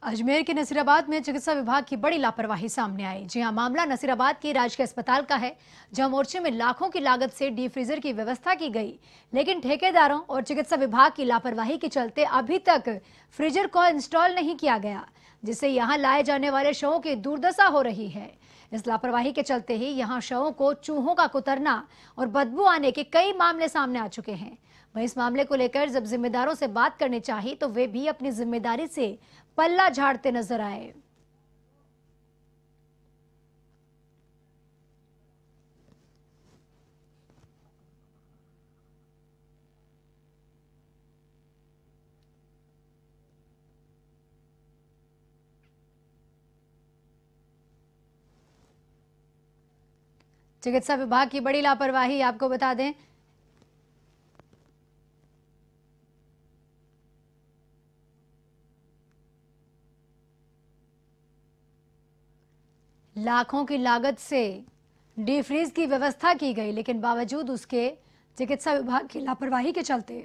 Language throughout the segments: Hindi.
अजमेर के नसीराबाद में चिकित्सा विभाग की बड़ी लापरवाही सामने आई। जी हां, मामला नसीराबाद के राजकीय अस्पताल का है, जहां मोर्चे में लाखों की लागत से डीप फ्रीजर की व्यवस्था की गई, लेकिन ठेकेदारों और चिकित्सा विभाग की लापरवाही के चलते अभी तक फ्रीजर को इंस्टॉल नहीं किया गया, जिससे यहां लाए जाने वाले शवों की दुर्दशा हो रही है। इस लापरवाही के चलते ही यहाँ शवों को चूहों का कुतरना और बदबू आने के कई मामले सामने आ चुके हैं। वहीं इस मामले को लेकर जब जिम्मेदारों से बात करनी चाहिए तो वे भी अपनी जिम्मेदारी से पल्ला झाड़ते नजर आए। चिकित्सा विभाग की बड़ी लापरवाही, आपको बता दें लाखों की लागत से डीप फ्रीज की व्यवस्था की गई, लेकिन बावजूद उसके चिकित्सा विभाग की लापरवाही के चलते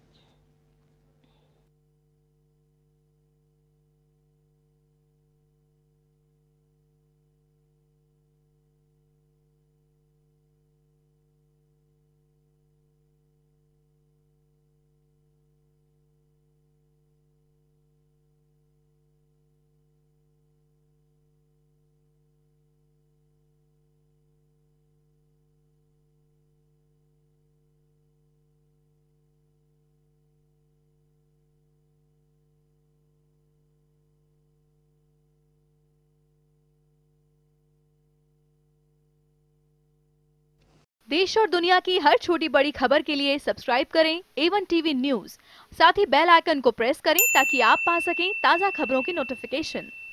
देश और दुनिया की हर छोटी बड़ी खबर के लिए सब्सक्राइब करें A1 टीवी न्यूज़। साथ ही बेल आइकन को प्रेस करें ताकि आप पा सकें ताज़ा खबरों की नोटिफिकेशन।